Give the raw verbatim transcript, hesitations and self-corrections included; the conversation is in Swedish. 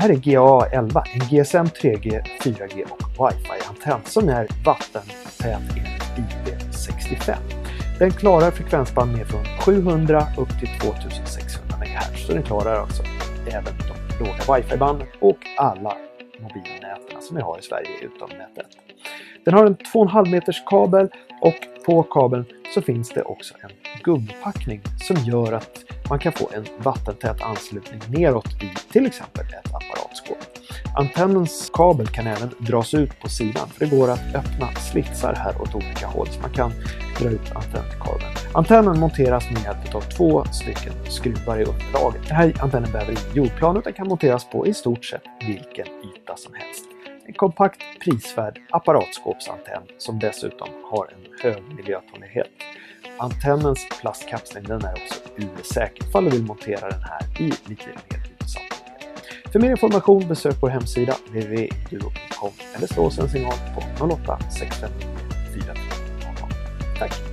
här är G A A elva, en G S M tre G, fyra G och Wi-Fi-antenn som är vattentät enligt I P sextiofem. Den klarar frekvensband ner från sjuhundra upp till tvåtusensexhundra megahertz, så den klarar alltså även de låga Wi-Fi-banden och alla mobilnäten som vi har i Sverige utom nätet. Den har en två komma fem meters kabel och på kabeln så finns det också en gummipackning som gör att man kan få en vattentät anslutning neråt i till exempel ett apparatskåp. Antennens kabel kan även dras ut på sidan, för det går att öppna slitsar här åt olika håll så man kan dra ut antennkabeln. Antennen monteras med hjälp av två stycken skruvar i underlaget. Den här antennen behöver ingen jordplan utan kan monteras på i stort sett vilken yta som helst. En kompakt, prisvärd apparatskåpsantenn som dessutom har en hög miljötålighet. Antennens plastkapsling den är också U V-säker ifall du vill montera den här i lite mer utsatt miljö. För mer information besök vår hemsida w w w punkt duo punkt com eller slå oss en signal på noll åtta sex fem fyra tre noll noll. Tack!